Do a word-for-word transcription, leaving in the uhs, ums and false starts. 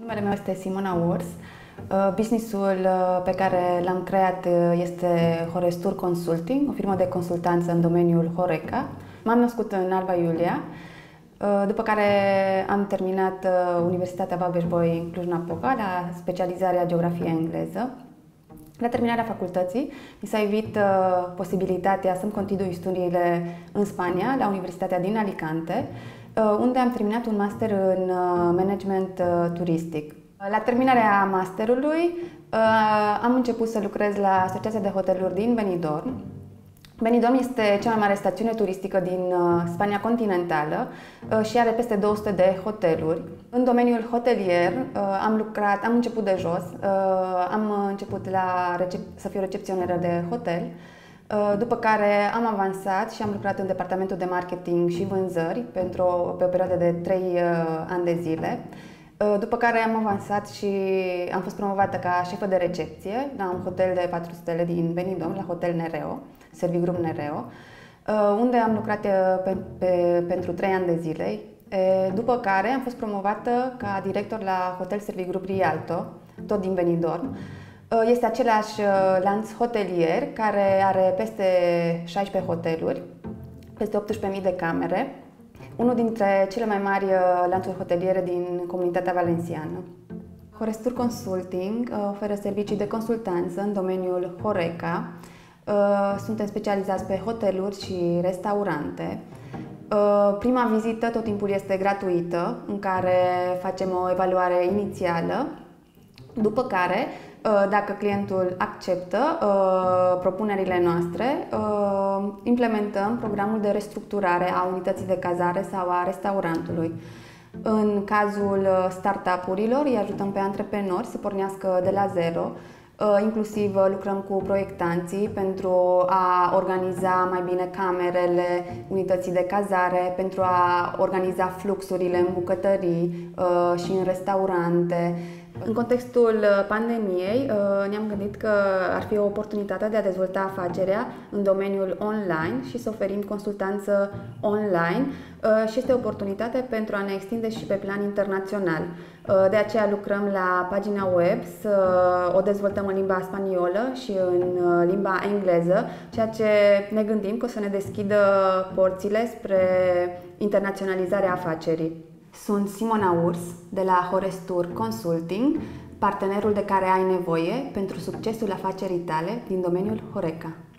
Numele meu este Simona Urs. Businessul pe care l-am creat este Horestur Consulting, o firmă de consultanță în domeniul Horeca. M-am născut în Alba Iulia, după care am terminat Universitatea Babeș-Bolyai în Cluj-Napoca la specializarea geografie engleză. La terminarea facultății, mi s-a ivit posibilitatea să-mi continui studiile în Spania, la Universitatea din Alicante, unde am terminat un master în management turistic. La terminarea masterului am început să lucrez la Asociația de Hoteluri din Benidorm. Benidorm este cea mai mare stațiune turistică din Spania continentală și are peste două sute de hoteluri. În domeniul hotelier am lucrat, am început de jos, am început la să fiu recepționeră de hotel, după care am avansat și am lucrat în departamentul de marketing și vânzări pentru o, pe o perioadă de trei ani de zile. După care am avansat și am fost promovată ca șefă de recepție la un hotel de patru stele din Benidorm, la Hotel Nereo, Servigrup Nereo, unde am lucrat pe, pe, pentru trei ani de zile. După care am fost promovată ca director la Hotel Servigrup Rialto, tot din Benidorm. Este același lanț hotelier care are peste șaisprezece hoteluri, peste optsprezece mii de camere, unul dintre cele mai mari lanțuri hoteliere din comunitatea valenciană. Horestur Consulting oferă servicii de consultanță în domeniul Horeca. Suntem specializați pe hoteluri și restaurante. Prima vizită tot timpul este gratuită, în care facem o evaluare inițială, după care, dacă clientul acceptă propunerile noastre, implementăm programul de restructurare a unității de cazare sau a restaurantului. În cazul startup-urilor, îi ajutăm pe antreprenori să pornească de la zero, inclusiv lucrăm cu proiectanții pentru a organiza mai bine camerele, unității de cazare, pentru a organiza fluxurile în bucătării și în restaurante. În contextul pandemiei ne-am gândit că ar fi o oportunitate de a dezvolta afacerea în domeniul online și să oferim consultanță online și este o oportunitate pentru a ne extinde și pe plan internațional. De aceea lucrăm la pagina web să o dezvoltăm în limba spaniolă și în limba engleză, ceea ce ne gândim că o să ne deschidă porțile spre internaționalizarea afacerii. Sunt Simona Urs de la Horestur Consulting, partenerul de care ai nevoie pentru succesul afacerii tale din domeniul Horeca.